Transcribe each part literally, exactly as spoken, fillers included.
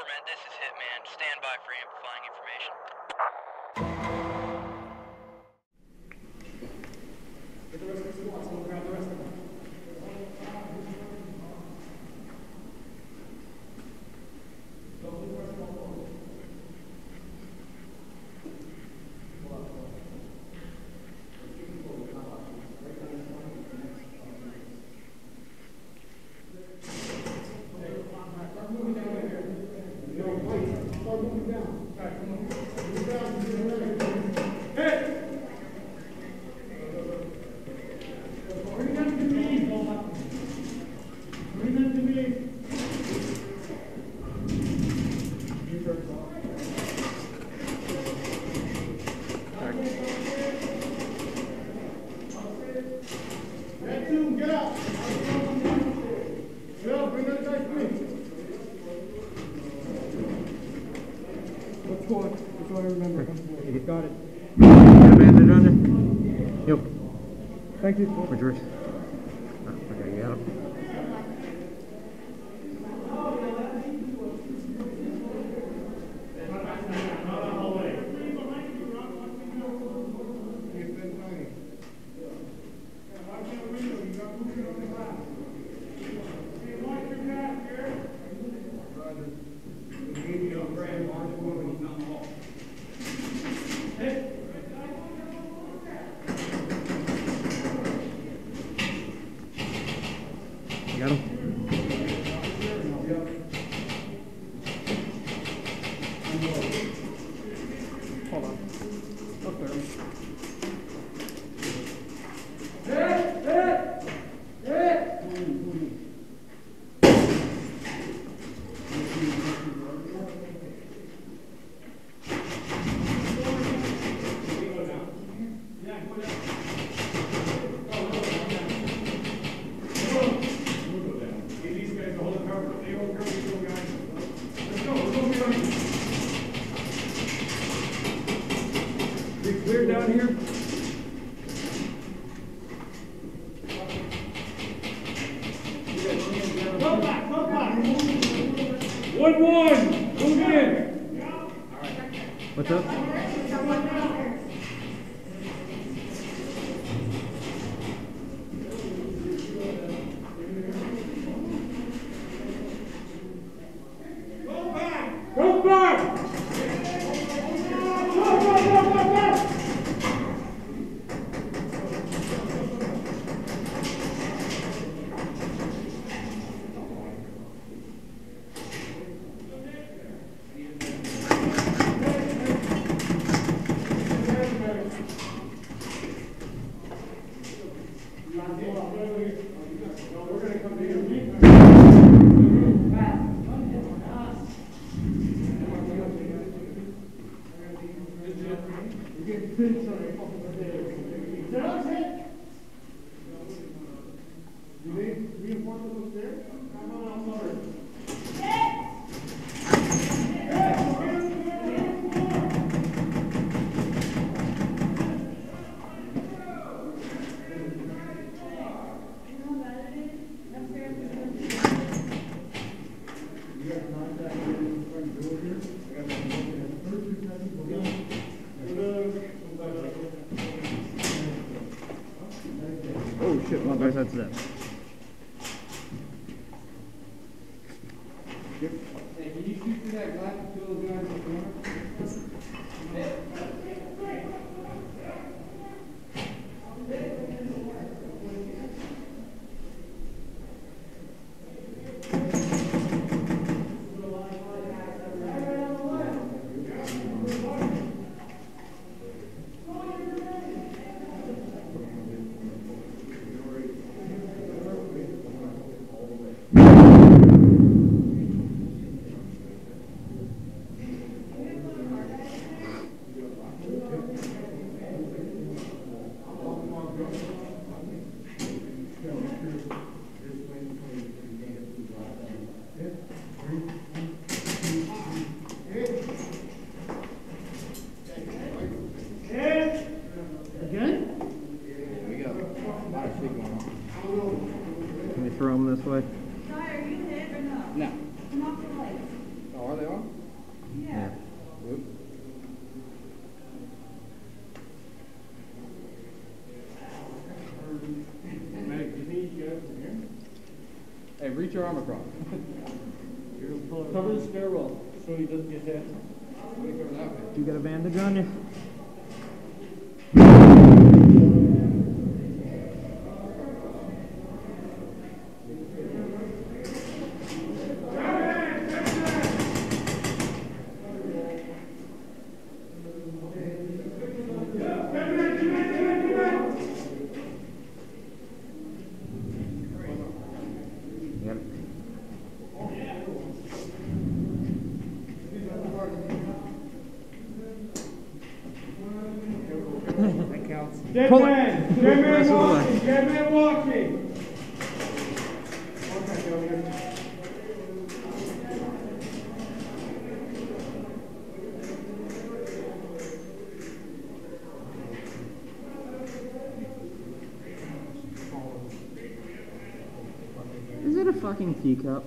Government, this is Hitman. Stand by for amplifying information. Get the rest of the squad, so we'll grab the rest of them. Got it. Got a bandage on you? Yep. Thank you. Where's yours? Oh, okay, you got him. Got him? Hold on. Up there. Hey! Hey! Hey! Clear down here. Go back, go back. One, one. Move in. What's up? Go back. Go back. Go, go, go, go, go. We're going to come to you. You need reinforcements upstairs? Come on outside. Oh shit, my bad, that's that. Hey, can you shoot through that glass and kill those guys in the corner? Can we throw them this way? Ty, are you hit or no? No. Come off the legs. Oh, are they on? Yeah. Whoop. Meg, do you think you can get it from here? Hey, reach your arm across. Cover the stairwell so he doesn't get hit. What do you cover that way? You got a bandage on you? Yep. That counts. Dead Pull it. man! Dead man Rest of the way. walking! Dead man walking! Okay, go here. Is it a fucking teacup?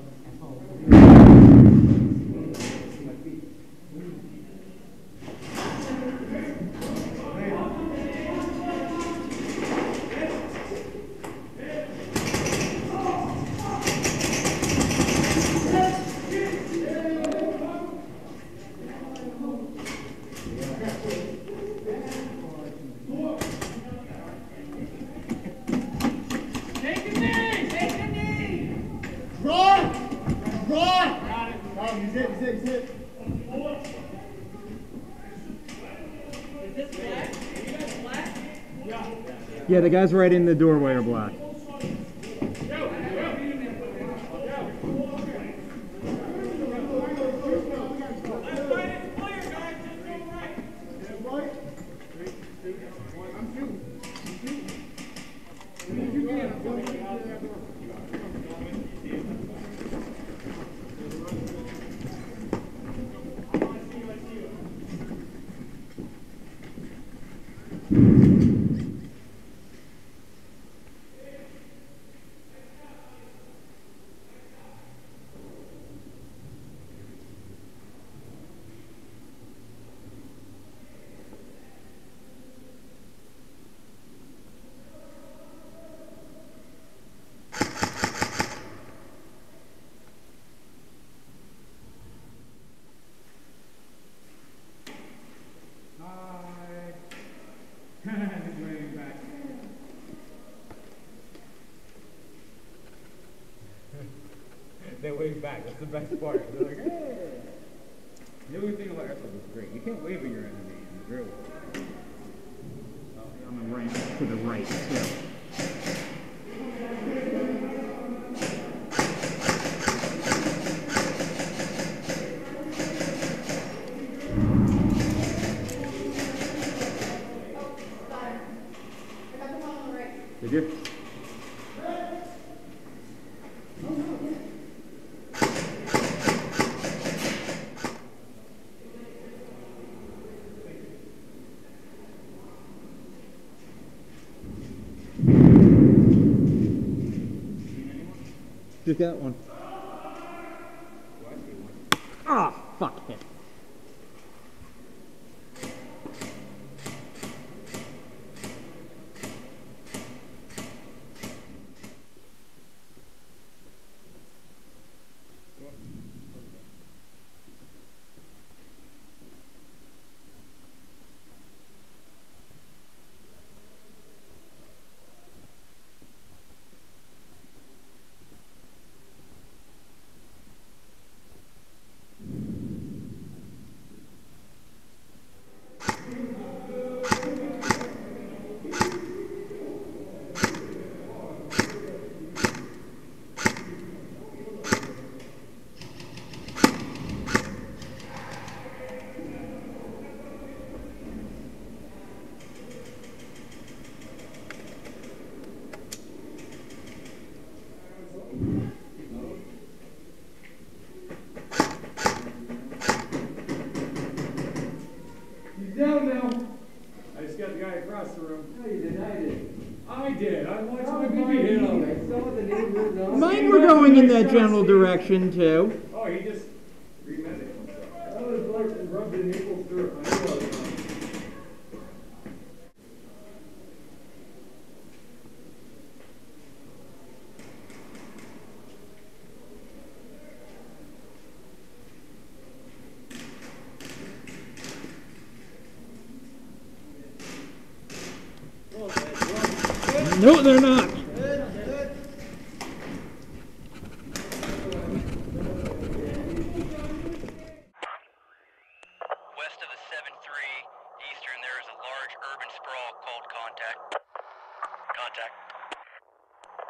Draw! Draw! Got it. Oh, he's it, he's it, he's it. Yeah, the guys right in the doorway are black. They wave back. That's the best part. They're like, hey. The only thing about airsoft is great. You can't wave at your enemy in the real world. On the ramp to the right, too. Did you? Just got one. Ah, oh, fuck him. Down now. I just got the guy across the room. No, you did. I did. I did. I watched Oh, my mine, baby hit him. I saw the name written on. Mine were going in that general direction, too. Oh, he just remedicated. No, they're not.